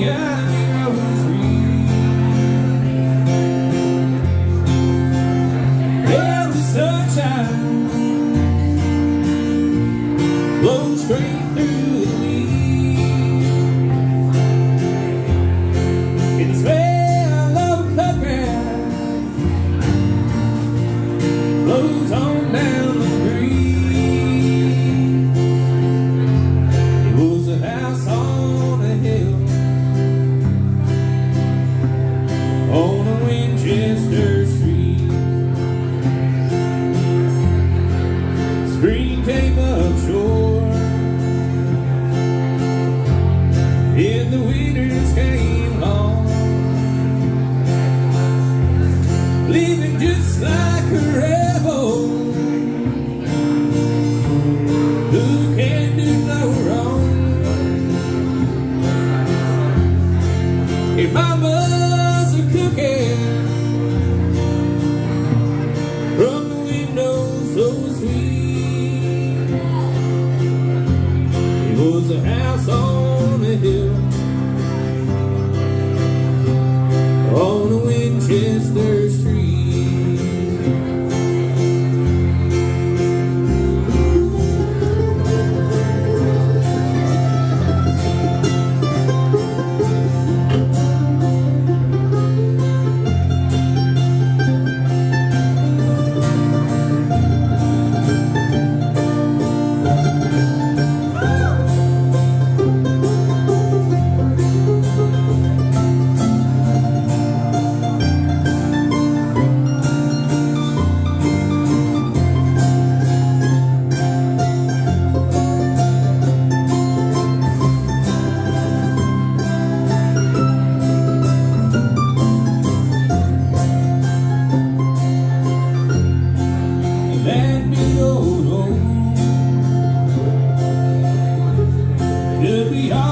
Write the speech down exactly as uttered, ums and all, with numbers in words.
behind me growing free. Yeah, the sunshine blows straight through the leaves, and the smell of a cut grass blows on down the green. It was a house on a hill on a Winchester Street. Spring came up shore, and the winters came long, leaving just like a rebel who can't do no wrong. Hey, mama's a cooking from the window so sweet. It was a house on a hill on a Winchester Street. That big old home could be all